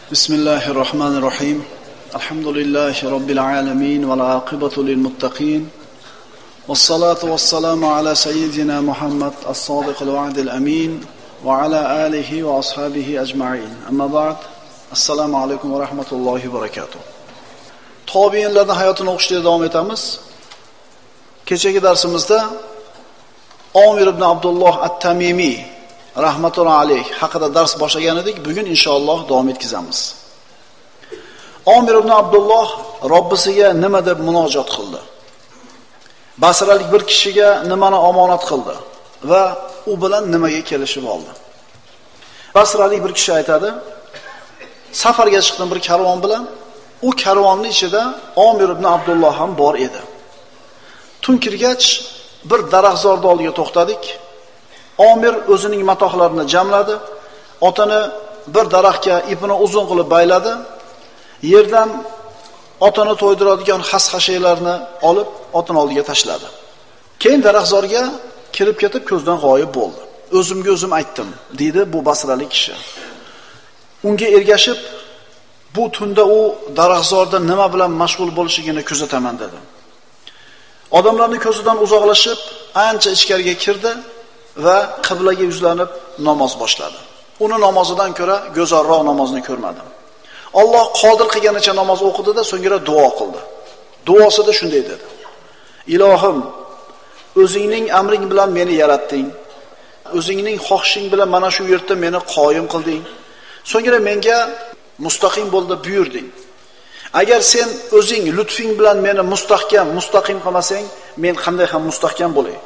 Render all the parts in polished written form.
Bismillahirrahmanirrahim. Elhamdülillahi Rabbil alemin ve l'aqibatu lil muttaqin. Vessalatu vesselamu ala seyyidina Muhammed as-sadiqul va'dil amin ve ala alihi ve ashabihi ecma'in. Amma ba'd. Assalomu alaykum va rahmatullohi va barakatuh. Tobiinlarning hayotini o'qishda davom etamiz. Kechagi darsimizda Omir ibn Abdulloh at-Tamimi rahmatullohi alayh haqida dars boshlagan edik. Bugun inshaalloh davom etkazamiz. Omir ibn Abdulloh Robbisiga nima deb munojat qildi? Basralik bir kishiga nimani omonat qildi va u bilan nimaga kelishib oldi? Basralik bir kishi aytadi: safarga chiqdim bir karvon bilan. U karvonning ichida Omir ibn Abdulloh ham bor edi. Tun kirgach bir daraxtzorning oldiga to'xtadik. Omir o'zining matohlarini jamladi, otini bir daraxtga ipini uzun qilib bayladi, yerdan otini to'ydiradigan xas-xashaylarni olib otini oldiga tashladi. Keyin daraxtzorga kirib ketib ko'zdan g'oyib bo'ldi. O'zimga o'zim aytdim, dedi bu basralik kishi. Unga ergashib, bu tunda u daraxtzorda nima bilan mashg'ul bo'lishligini kuzataman dedi. Odamlarning ko'zidan uzoqlashib, ancha ichkariga kirdi va qiblaga yuzlanib namoz boshladi. Uni namozidan ko'ra go'zalroq namozni ko'rmadim. Alloh qodir qilganicha namoz o'qidi-da, so'ngra duo qildi. Duosida shunday dedi: Ilohim, o'zingning amring bilan meni yaratding. O'zingning xohishing bilan mana shu yerda meni qoyim qilding. So'ngra menga mustaqim bo'l deb buyurding. Agar sen o'zing lutfing bilan meni mustaqim qilmasang, men qanday ham mustahkam bo'lay?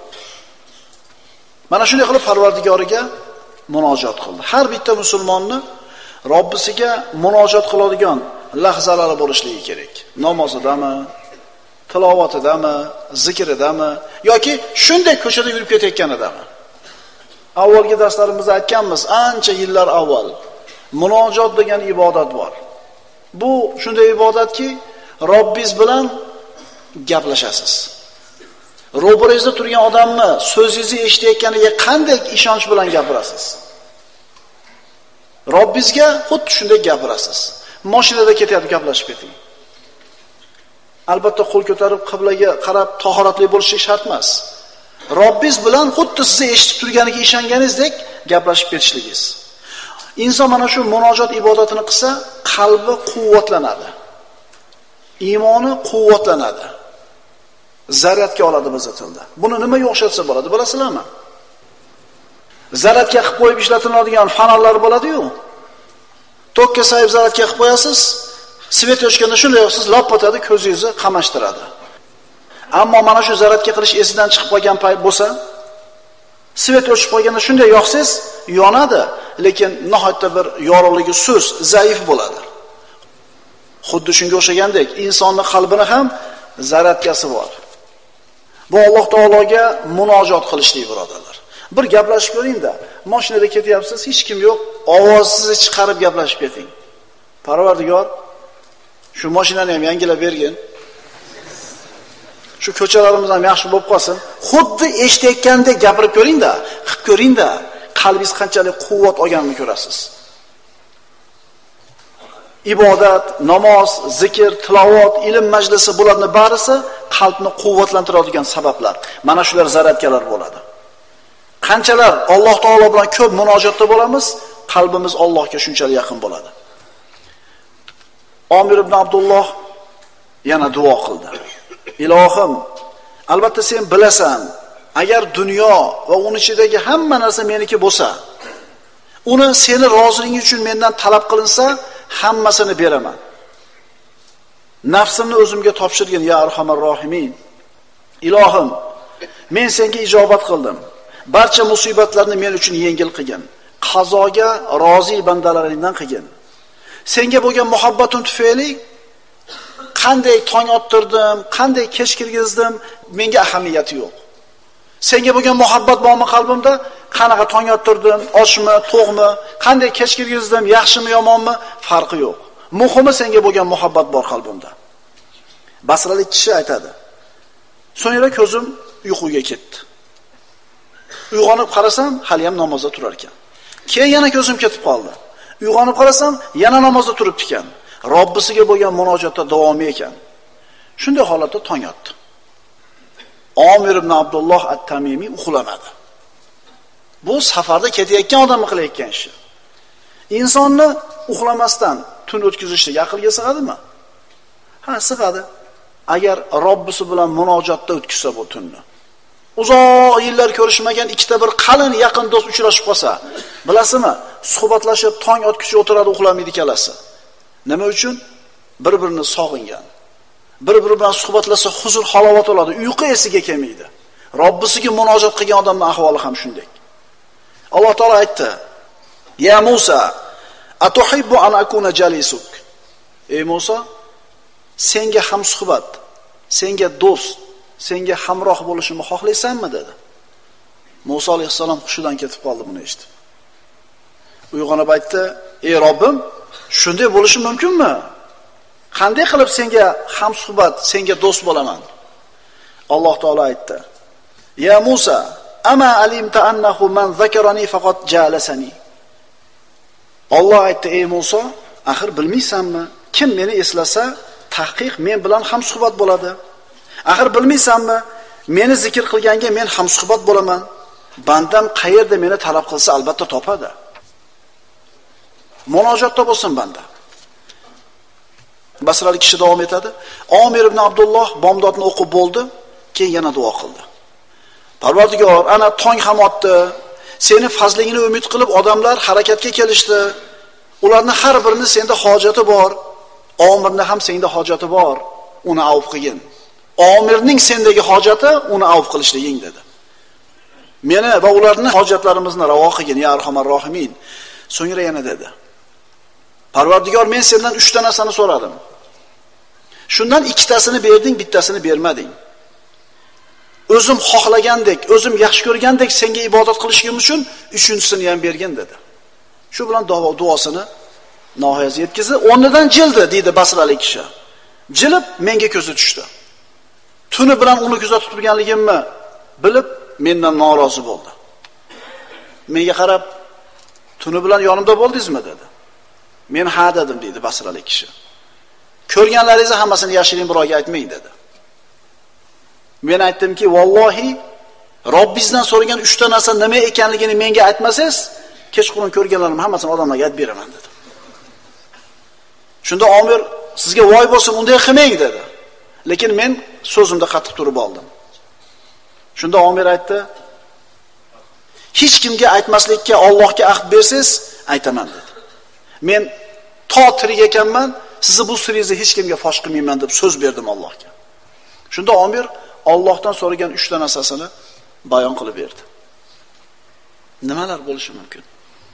Mana shunday qilib Parvardigoriga munojat qildi. Har bitta musulmonni Robbisiga munojat qiladigan lahzalari bo'lishligi kerak. Namozidami, tilovatidami, zikridami yoki shunday ko'chada yurib ketayotganidami. Avvalgi darslarimizda aytganmiz, ancha yillar avval munojat degan ibodat bor. Bu shunday ibodatki, Robbingiz bilan gaplashasiz. Ro'baringizda turgan odamni so'zingizni eshitayotganiga qanday ishonch bilan gapirasiz? Robbingizga xuddi shunday gapirasiz. Mashinada ketyapti, gaplashib keting. Albatta qo'l ko'tarib qiblaga qarab tahoratli bo'lishi shart emas. Robbingiz bilan xuddi sizni eshitib turganiga ishonganingizdek gaplashib ketishligingiz. Inson mana shu munojat ibodatini qilsa, qalbi quvvatlanadi. Iymoni quvvatlanadi. Zaryadga oladi bizning tilda. Buni nimaga o'xshatsa bo'ladi, bilasizlarmi? Zaryadga qilib qo'yib ishlatiladigan fonarlar bo'ladi-yu. Tokka sayib zaryadga qilib qo'yasiz, svet o'chganda shunday yoqsiz, lopatadi, ko'zingizni qamashtiradi. Ammo mana shu zaryadga qilish esidan chiqib qolgan payt bo'lsa, svet o'chib qolganda shunday yoqsiz, yonadi, lekin nihoyatda bir yorug'ligi so'z, zaif bo'ladi. Xuddi shunga o'xshagandek, insonning qalbini ham zaryadkasi bor. Bu Alloh taologa munojat qilishlik, birodarlar. Bir gaplashib ko'ring-da, mashinada ketyapsiz, hech kim yo'q, ovozingizni chiqarib gaplashib keting. Parvardigor, shu mashinani ham yangilab bergin. Shu ko'chalarimiz ham yaxshi bo'lib qolsin. Xuddi eshitayotgandek gapirib ko'ring-da, qilib ko'ring-da, qalbingiz qanchalik quvvat olganini ko'rasiz. Ibodat, namoz, zikr, tilovat, ilm majlisi bularning barisi qalbni quvvatlantiradigan sabablar. Mana shular zaryadkalar bo'ladi. Qanchalar Alloh taolo bilan ko'p munojatda bo'lamiz, qalbimiz Allohga shunchalik yaqin bo'ladi. Omir ibn Abdulloh yana duo qildi. Ilohim, albatta sen bilasan, agar dunyo va uning ichidagi hamma narsa meniki bo'lsa, uni seni roziligi uchun mendan talab qilinsa, hammasini beraman. Nafsimni o'zimga topshirgin ya arhamar rohimin. Ilohim, men senga ijobat qildim. Barcha musibatlarni men uchun yengil qilgin. Qazoga rozi bandalaringdan qilgin. Senga bo'lgan muhabbatim tufayli qanday tong ottirdim, qanday kech kirgizdim, menga ahamiyati yo'q. Senga bo'lgan muhabbat bormi qalbimda? Qanaqa tong ottirdim, ochmi, to'g'mi, qanday kech kirgizdim, yaxshimi, yomonmi, farqi yo'q. Muhimi senga bo'lgan muhabbat bor qalbimda. Basralik kishi aytadi. So'ngra ko'zim uyquga ketdi. Uyg'onib qarasam, hali ham namozda turar ekan. Keyin yana ko'zim ketib qoldi. Uyg'onib qarasam, yana namozda turibdi ekan. Robbisiga bo'lgan munojotda davomi ekan. Shunday holatda tong otdi. Omir ibn Abdulloh at-Tamimi uxlamadi. Bu safarda ketayotgan odamni qilayotgan ishi. Insonni uxlamasdan tun o'tkazishga aqlga sig'adimi? Ha, sig'adi. Agar Robbisi bilan munojotda o'tkazsa bu tunni. Uzoq yillar ko'rishmagan ikkita bir qalin yaqin do'st uchrashib qolsa, bilasizmi? Suhbatlashib tong otguncha o'tiradi, uxlamaydi kalasi. Nima uchun? Bir-birini sog'ingan. Bir-biri bilan suhbatlashsa huzur, halovat oladi, uyqu esiga kelmaydi. Robbisiga munojot qilgan odamning ahvoli ham shunday. Alloh taolo aytdi: "Ya Musa, atuhibbu an akuna jalisuk?" Ey Musa, senga ham suhbat, senga do'st, senga hamroh bo'lishimni xohlaysanmi dedi. Musa alayhisalom hushidan ketib qoldi buni eshitib. Uyg'onib aytdi: "Ey Robbim, shunday bo'lishi mumkinmi? Qanday qilib senga ham suhbat, senga do'st bo'laman?" Alloh taolo aytdi: "Ya Musa, ama alimta annahu man zakarani faqat jalasani." Alloh aytdi: "Ey Musa, axir bilmaysanmi? Kim meni eslasa, tahqiq men bilan ham suhbat bo'ladi. Axir bilmaysanmi? Meni zikr qilganga men ham suhbat bo'laman. Bandam qayerda meni talab qilsa albatta topadi. Munojotda bo'lsin banda." Basrali kishi davom etadi. Omir ibn Abdulloh bomdodni o'qib bo'ldi, keyin yana duo qildi. Parvardigor, ana tong ham otdi. Seni fazligingni umid qilib odamlar harakatga kelishdi. Ularning har birini senda hojati bor. Omirning ham senda hojati bor. Uni avf qilgin. Omirning sendagi hojati uni avf qilishliging dedi. Meni va ularning hojatlarimizni ravo qilgin, ya Arhamar Rohimin. So'ngra yana dedi: Parvardigor, men sendan 3 ta narsani so'radim. Shundan ikkitasini berding, bittasini bermading. O'zim xohlagandek, o'zim yaxshi ko'rgandek senga ibodat qilishim uchun 3-chisini ham bergin dedi. Shu bilan duosini nihoyasiga yetkazdi. O'rnidan jildi deydi Basrali kishi. Jilib menga ko'zi tushdi. Tuni bilan uni kuzatib turganligimni bilib mendan norozi bo'ldi. Menga qarab, "Tuni bilan yonimda bo'ldingizmi?" dedi. "Men ha" dedim deydi Basrali kishi. "Ko'rganlaringizni hammasini yashiring, birovga aytmang" dedi. Men aytdimki, "Vallohi, Robbingizdan so'ragan 3 ta narsa nima ekanligini menga aytmasangiz, kechqurun ko'rganlarim hammasini odamlarga aytib beraman" dedi. Shunda Omir, "Sizga voy bo'lsin, unday qilmang" dedi. Lekin men so'zimda qattiq turib oldim. Shunda Omir aytdi: "Hech kimga aytmaslikka Allohga ahd bersiz, aytaman" dedi. "Men to tirik ekanman, sizni bu siringizni hech kimga fosh qilmayman" deb so'z berdim Allohga. Shunda Omir Allohdan so'ragan 3 ta narsasini bayon qilib berdi. Nimalar bo'lishi mumkin?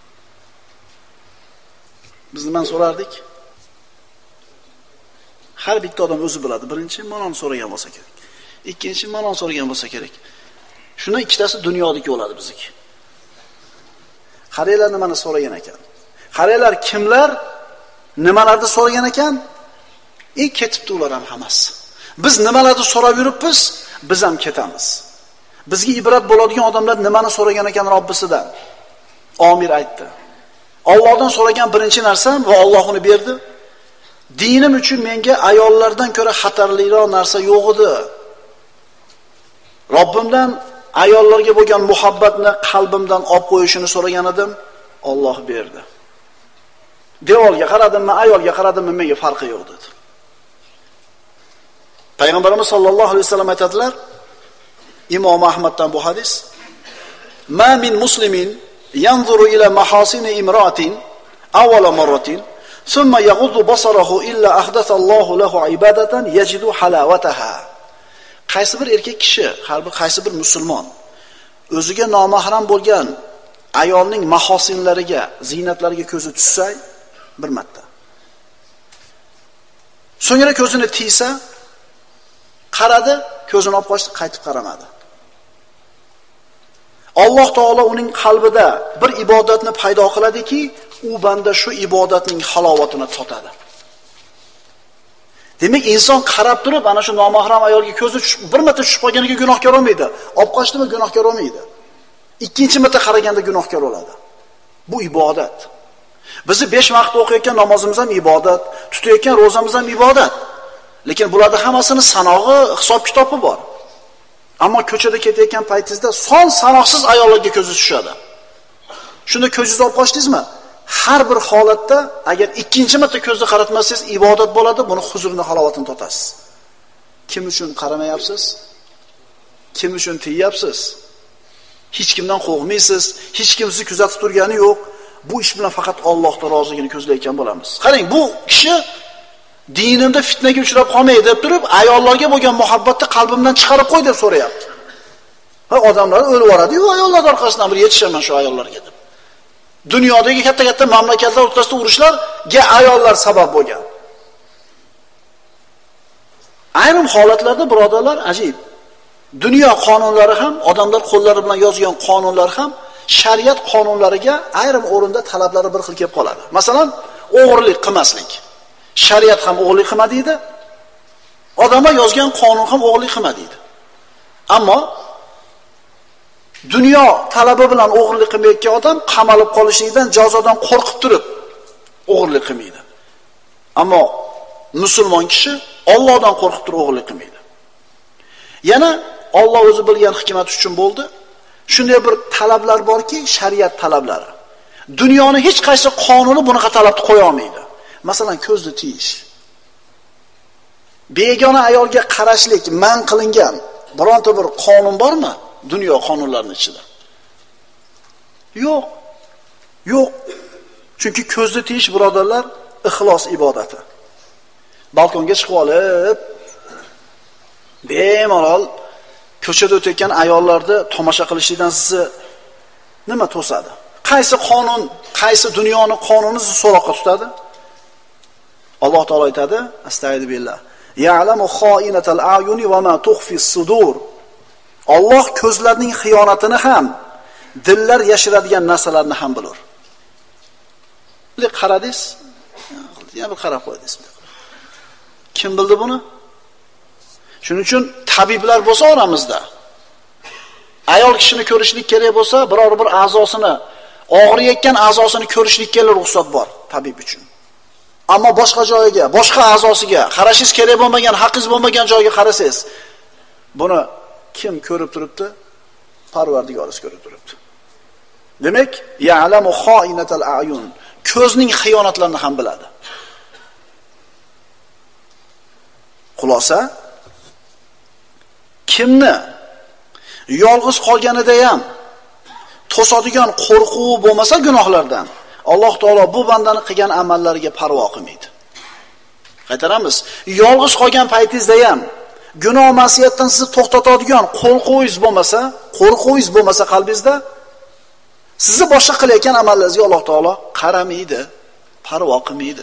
Biz nima so'rardik? Har bitta odam o'zi biladi. Birinchi, manoni so'ragan bo'lsa kerak. Ikkinchi, manoni so'ragan bo'lsa kerak. Shundan ikkitasi dunyodagi bo'ladi bizniki. Qaranglar nimani so'ragan ekan. Qaranglar kimlar nimalarni so'ragan ekan? Ketibdi ular ham hammasi. Biz nimalarni so'rab yuribmiz, biz ham ketamiz. Bizga ibrat bo'ladigan odamlar nimani so'ragan ekan Robbisidan? Omir aytdi: "Allohdan so'ragan birinchi narsam va Alloh uni berdi. Dinim uchun menga ayollardan ko'ra xatarliroq narsa yo'q edi. Robbimdan ayollarga bo'lgan muhabbatni qalbimdan olib qo'yishini so'ragan edim, Alloh berdi. Devorga qaradimmi, ayolga qaradimmi, menga farqi yo'q" dedi. Payg'ambarimiz sollallohu alayhi vasallam aytadilar, Imom Ahmaddan bu hadis: "Ma min muslimin yanzuru ila mahasini imra'atin awwala marratin, thumma yaghuddu basarahu illa ahdatha Allohu lahu ibadatan yajidu halawataha." Qaysi bir erkak kishi, qaysi bir musulmon o'ziga nomahram bo'lgan ayolning mahosinlariga, ziynatlariga ko'zi tushsa bir marta, so'ngra ko'zini tiysa, qaradi, ko'zini olib qochdi, qaytib qaramadi. Alloh taolo uning qalbida bir ibodatni paydo qiladiki, u banda shu ibodatning halovatini totadi. Demak, inson qarab turib, ana shu nomahram ayolga ko'zi tushib, bir marta tushib qolganiga gunohkor bo'lmaydi. Olib qochdimi, gunohkor bo'lmaydi. Ikkinchi marta qaraganda gunohkor bo'ladi. Bu ibodat. Bizni 5 vaqt o'qiyotgan namozimiz ham ibodat, tutayotgan ro'zamiz ham ibodat. Lekin bularning hammasini sanog'i, hisob-kitobi bor. Ammo ko'chada ketayotgan paytingizda son sanoqsiz ayollarga ko'zingiz tushadi. Shunda ko'zingizni olib qochdingizmi? Har bir holatda agar ikkinchi marta ko'zni qaratmasangiz ibodat bo'ladi, buni huzurini, halovatini totasiz. Kim uchun qaramayapsiz? Kim uchun tiyapsiz? Hech kimdan qo'rqmaysiz, hech kim sizni kuzatib turgani yo'q. Bu ish bilan faqat Allohning roziligini ko'zlayotgan bo'lamiz. Qarang, bu kishi dinimda fitnaga uchrab qolmay deb turib, ayollarga bo'lgan muhabbatni qalbimdan chiqarib qo'y deb so'rayapti. Ha, odamlar o'lib yoradi-yu, ayollar orqasidan bir yetishaman shu ayollarga deb. Dunyodagi katta-katta mamlakatlar o'rtasida urushlarga ayollar sabab bo'lgan. Ayrim holatlarda birodarlar ajib. Dunyo qonunlari ham, odamlar qo'llari bilan yozgan qonunlar ham shariat qonunlariga ayrim o'rinda talablari bir xil kelib qoladi. Masalan, o'g'irlik qilmaslik. Shariat ham o'g'irlik qilma deydi. Odamlar yozgan qonun ham o'g'irlik qilma deydi. Ammo dunyo talabi bilan o'g'irlik qilmayotgan odam qamalib qolishlikdan, jazodan qo'rqib turib o'g'irlik qilmaydi. Ammo musulmon kishi Allohdan qo'rqib turib o'g'irlik qilmaydi. Yana Alloh o'zi bilgan hikmat uchun bo'ldi. Shunday bir talablar borki, shariat talablari. Dunyoning hech qaysi qonuni bunaqa talabni qo'ya olmaydi. Masalan, ko'zni tiyish. Begona ayolga qarashlik man qilingan bironta bir qonun bormi? Dunyo qonunlarining ichida. Yo'q. Yo'q. Chunki ko'zni tiyish birodarlar ixlos ibodati. Balkonga chiqib olib, bemalol ko'chada o'tayotgan ayollarni tomosha qilishdan sizni nima to'sadi? Qaysi qonun, qaysi dunyoning qonuni sizni so'roqqa tutadi? Alloh taolo aytadi, astag'firullah. Ya'lamu xoinatal a'yuni va ma tukhfis sudur. Alloh ko'zlarning xiyonatini ham, dillar yashiradigan narsalarni ham bilar. Qaradingiz? Yana bir qarab qo'ydingiz. Kim bildi buni? Shuning uchun tabiblar bo'lsa oramizda, ayol kishini ko'rishlik kerak bo'lsa, biror bir a'zosini, og'riyotgan a'zosini ko'rishlikka ruxsat bor tabib uchun. Ammo boshqa joyiga, boshqa a'zosiga qarashingiz kerak bo'lmagan, haqqingiz bo'lmagan joyga qarasangiz, buni kim ko'rib turibdi? Parvardigoringiz ko'rib turibdi. Demak, ya'lamu xoinatal a'yun. Ko'zning xiyonatlarini ham biladi. Xulosa, kimni yolg'iz qolganida ham to'sadigan qo'rquv bo'lmasa gunohlardan, Alloh taolo bu bandani qilgan amallariga parvo qilmaydi. Qaytaramiz. Yolg'iz qolgan paytingizda ham gunoh ma'siyatdan sizni to'xtatadigan qo'rquvingiz bo'lmasa qalbingizda, sizni boshqa qilayotgan amallaringizga Alloh taolo qaramaydi, parvo qilmaydi.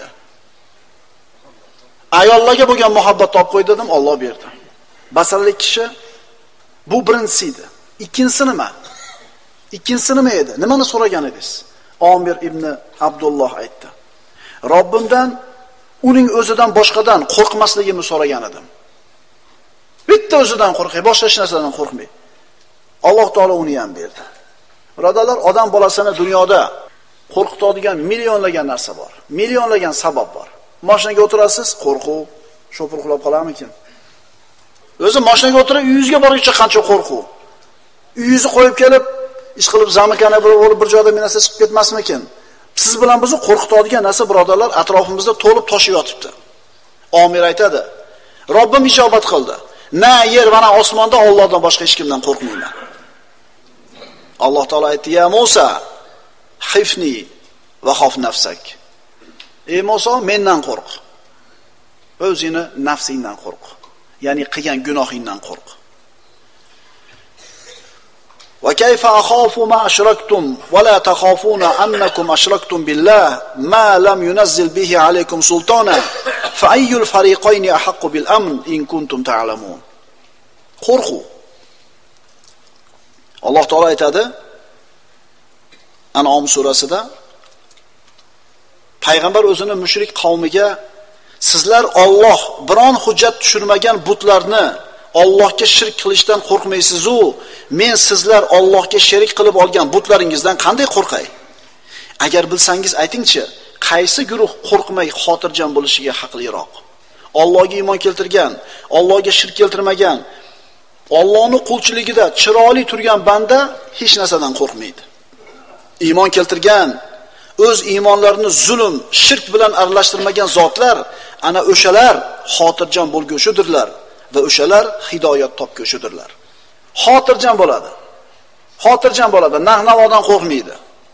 Ayollarga bo'lgan muhabbat topib qo'y dedim, Alloh berdi. Basaralik kishi bu birinchisi edi. Ikkinchisi nima? Ikkinchisi nima edi? Nimani so'ragan edingiz? Omir ibn Abdulloh aytdi. Robbimdan uning o'zidan boshqadan qo'rqmasligimni so'ragan edim. Bitta o'zidan qo'rqay, boshqa hech narsadan qo'rqmay. Alloh taolo uni ham berdi. Birodarlar, odam bolasini dunyoda qo'rqitadigan millionlagan narsa bor. Millionlagan sabab bor. Mashinaga o'tirasiz, qo'rquv, shofir uxlab qolarmikin? O'zi mashinaga o'tirib, uyingizga borguncha qancha qo'rquv. Uyingizni qo'yib kelib, ish qilib zamikana bo'lib bir joyda bir narsa chiqib ketmasmikin? Siz bilan bizni qo'rqitadigan narsa birodarlar atrofimizda to'lib toshib yotibdi. Omir aytadi, Robbim ijobat qildi. Na yer va na osmonda Allohdan boshqa hech kimdan qo'rqmayman. Alloh taolo aytdi, ya Musa, xifni va xof nafsak. Ey Musa, mendan qo'rq. O'zingni nafsingdan qo'rq. Ya'ni qilgan gunohingdan qo'rq. Va kayfa akhafu ma ashraktum va la takhafuna annakum ashraktum billah ma lam yunazzil bihi alaykum sultana fa ayyul fariqayn ahaqqu bil amn in kuntum ta'lamun. Qo'rquv. Alloh taolo aytadi An'om surasida, payg'ambar o'zini mushrik qavmiga, sizlar Alloh biron hujjat tushirmagan butlarni Allohga shirk qilishdan qo'rqmaysiz-u, men sizlar Allohga sherik qilib olgan butlaringizdan qanday qo'rqay? Agar bilsangiz aytingchi, qaysi guruh qo'rqmay xotirjam bo'lishiga haqliroq? Allohga iymon keltirgan, Allohga shirk keltirmagan, Allohning qulchiligida chiroyli turgan banda hech narsadan qo'rqmaydi. Iymon keltirgan, o'z iymonlarini zulm, shirk bilan aralashtirmagan zotlar, ana o'shalar xotirjam bo'lguvchidirlar va o'shalar hidoyat topguvchidirlar. Xotirjam bo'ladi. Xotirjam bo'ladi, nah-navodan qo'rqmaydi.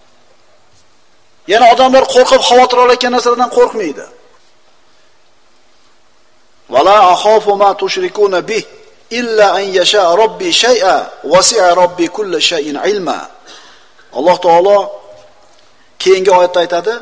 Yana odamlar qo'rqib xavotir olayotgan narsalardan qo'rqmaydi. Wala akhafu ma tushrikuna bih illa an yasha robbi shay'a wasi'a robbi kulli shay'in ilma. Alloh taolo keyingi oyatda aytadi: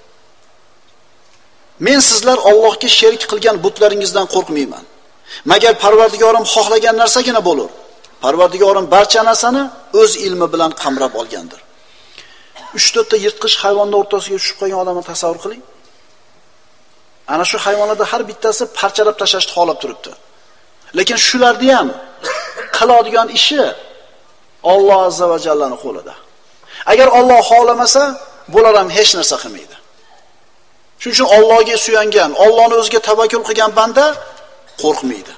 Men sizlar Allohga sherik qilgan butlaringizdan qo'rqmayman. Magar Parvardigorim xohlagan narsagina bo'lur. Parvardigorim barcha narsani o'z ilmi bilan qamrab olgandir. 3-4 ta yirtqich hayvonlar o'rtasiga tushib qolgan odamni tasavvur qiling. Ana shu hayvonlarda har bittasi parchalab tashlashni xohlab turibdi. Lekin shularni ham qiladigan ishi Alloh azza va jallaning qo'lida. Agar Alloh xohlamasa, bular ham hech narsa qilmaydi. Shuning uchun Allohga suyangan, Allohning o'ziga tavakkul qilgan banda qo'rqmaydi.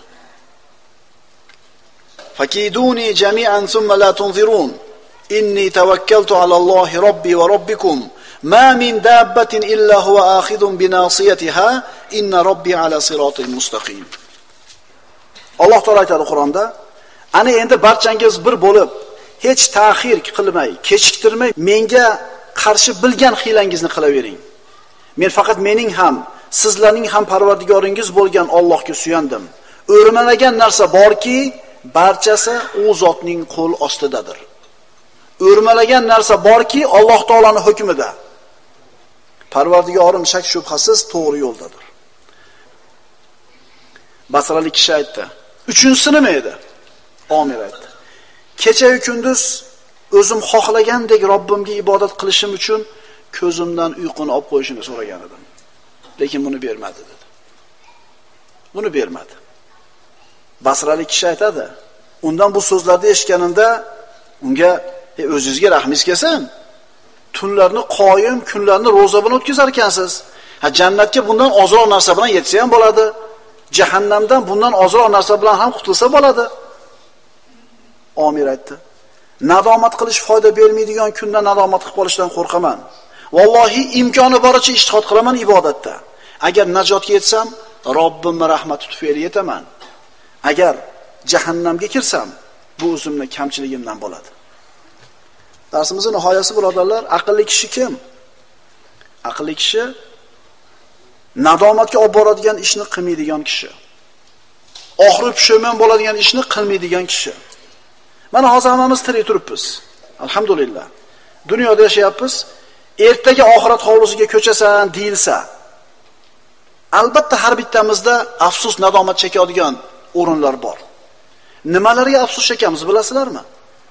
Fakiduni jami'an thumma la tunzirun. Inni tawakkaltu ala Allohi robbi va robbikum. Ma min dabbatin illa huwa akhidun bi nasiyatiha. Inna robbi ala siratil mustaqim. Alloh taolo aytadi Qur'onda, ana endi barchangiz bir bo'lib, hech ta'xir qilmay, kechiktirmay menga qarshi bilgan hiylangizni qilavering. Men faqat mening ham, sizlarning ham Parvardigoringiz bo'lgan Allohga suyandim. O'rmalagan narsa borki, barchasi u zotning qo'l ostidadir. O'rmalagan narsa borki, Alloh taolaning hukmida. Parvardigorim shak shubhasiz to'g'ri yo'ldadir. Basralik kishi aytdi. 3-sinchi nima edi? Omir aytdi. Kecha-yu kunduz o'zim xohlagandek Robbimga ibodat qilishim uchun ko'zimdan uyquni olib qo'yishini so'ragan edim. Lekin buni bermadi dedi. Buni bermadi. Basralik kishi aytadi. Undan bu so'zlarni eshitganimda unga o'zingizga rahmingiz kelsin. Tunlarni qoyim, kunlarni roza bilan o'tkazar ekansiz. Jannatga bundan ozroq narsa bilan yetsa ham bo'ladi. Jahannamdan bundan ozroq narsa bilan ham qutulsa bo'ladi. Omir aytdi. Nadomat qilish foyda bermaydigan kunda nadomat qilib qolishdan qo'rqaman. Vallohi imkoni boricha ijtihod qilaman ibodatda. Agar najotga yetsam, Robbimning rahmati tufayli yetaman. Agar jahannamga kirsam, bu o'zimning kamchiligimdan bo'ladi. Darsimizning nihoyasi birodarlar, aqlli kishi kim? Aqlli kishi nadomatga olib boradigan ishni qilmaydigan kishi. Oxiri pushaymon bo'ladigan ishni qilmaydigan kishi. Mana hozir hammamiz tirik turibmiz. Alhamdulillah. Dunyoda yashayapmiz. Ertaga oxirat hovlisiga ko'chasan deyilsa, albatta har bittamizda afsus, nadomat chekadigan o'rinlar bor. Nimalarga afsus chekamiz bilasizlarmi?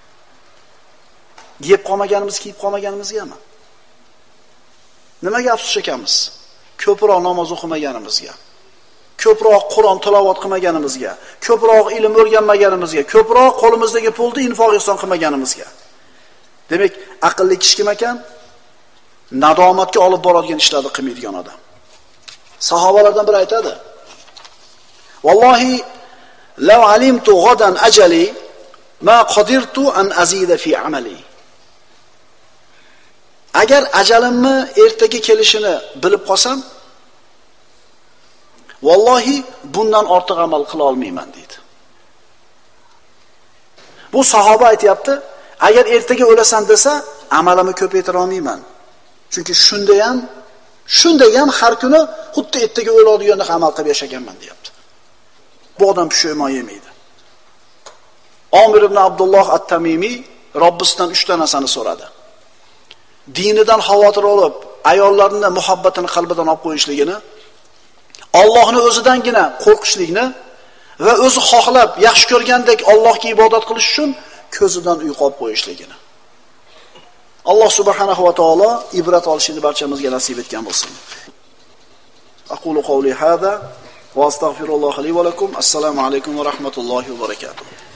Yeb qolmaganimiz, kiyib qolmaganimizgami? Nimaga afsus chekamiz? Ko'proq namoz o'qimaganimizga, ko'proq Qur'on tilovat qilmaganimizga, ko'proq ilm o'rganmaganimizga, ko'proq qo'limizdagi pulni infoq ihson qilmaganimizga. Demak, aqlli kishi kim ekan? Nadomatga olib boradigan ishlarni qilmaydigan odam. Sahobalardan biri aytadi: "Vallohi law alimtu ghadan ajali ma qadirtu an azida fi amali." Agar ajalimni ertaga kelishini bilib qolsam, vallohi bundan ortiq amal qila olmayman deydi. Bu sahoba aytayapti, agar ertaga o'lasan desa, amalimni ko'paytira olmayman. Chunki shunda ham har kuni xuddi ertaga o'ladigandek amal qilib yashaganman deyapti. Bu odam pushaymon yemaydi. Omir ibn Abdulloh at-Tamimi Robbisidan 3 ta narsani so'radi. Dinidan xavotir olib, ayollarning muhabbatini qalbidan olib qo'yishligini, Allohni o'zidangina qo'rqishlikni va o'zi xohlab, yaxshi ko'rgandek Allohga ibodat qilish uchun ko'zidan uyqu olib qo'yishligini. Alloh subhanahu va taolo ibrat olishni barchamizga nasib etgan bo'lsin. Aqulu qawli hada va astaghfirulloh li va lakum. Assalomu alaykum va rahmatullohi va barakatuh.